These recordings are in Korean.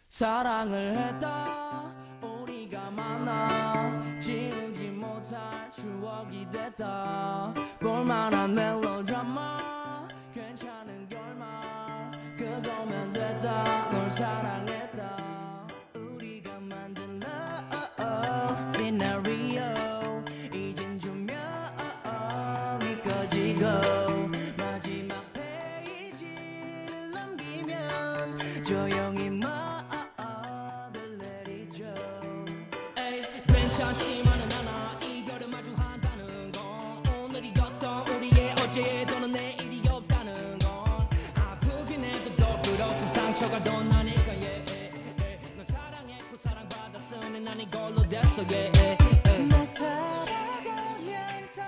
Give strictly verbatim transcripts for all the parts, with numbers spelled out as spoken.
사랑을 했다 우리가 만나 지우지 못할 추억이 됐다 볼만한 멜로드라마 괜찮은 결말 그거면 됐다 널 사랑했다 우리가 만든 love scenario 이젠 조명이 꺼지고 마지막 페이지를 넘기면 조용히 괜찮지만은 않아 이별을 마주한다는 건 오늘이 어떤 우리의 어제 또는 내일이 없다는 건 아프긴 해도 더 부러움 상처가 더 나니까 yeah, yeah, yeah. 널 사랑했고 사랑받았으니 난 이걸로 됐어 yeah, yeah, yeah. 널 살아가면서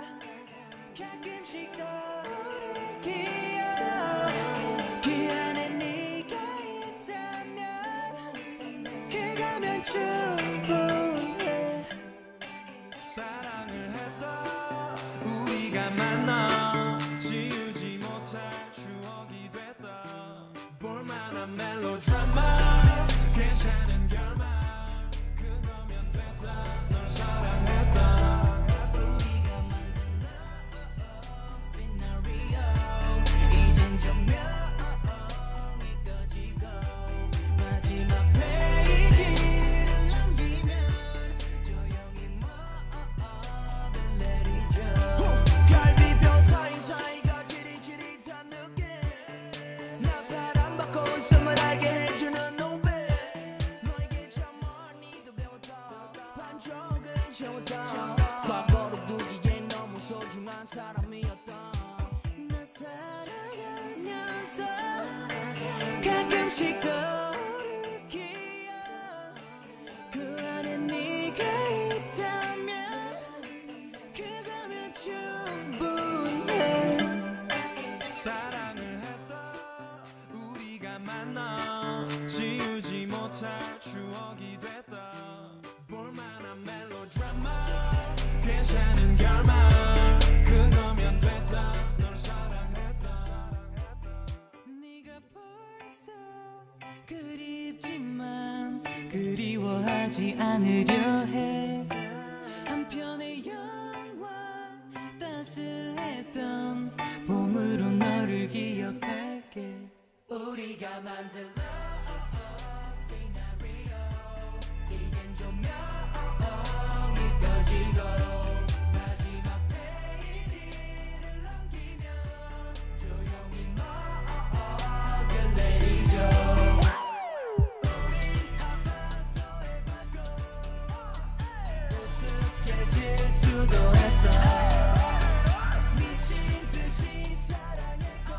가끔씩 떠오를 기억 그 안에 네가 있다면 그거면 충분해 사랑을 했다 우리가 만나 지우지 못할 추억이 됐다 볼만한 멜로드라마 괜찮은 결말 그거면 됐다 널 사랑했다 우리가 만든 love scenario 이젠 조명이 꺼지고 마지막 페이지를 넘기면 조용히 갈비뼈 사이사이가 지릿지릿한 느낌 나 사랑받고 있음을 알게 해주는 눈빛 너에게 참 많이도 배웠다 반쪽은 채웠다 과거로 두기엔 너무 소중한 사람이었다 나 살아가면서 가끔씩 떠오를 기억 그 안에 네가 있다면 그거면 충분해 사랑을 했다 우리가 만나 지우지 못할 추억이 됐다 볼만한 멜로드라마 괜찮은 결말 그거면 됐다 널 사랑했다 네가 벌써 그립지만 그리워하지 않으려 해 한편의 영화 따스했던 봄으로 너를 기억할게 우리가 만든 love scenario 이젠 조명이 꺼지고 마지막 페이지를 넘기면 조용히 먹을 내리죠 우린 아파트에 가고 우습게 질투도 했어 미친 듯이 사랑했고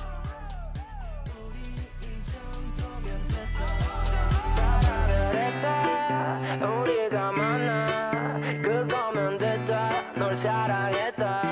우리 이 정도면 됐어 사랑을 했다 우리가 만나 그거면 됐다 널 사랑했다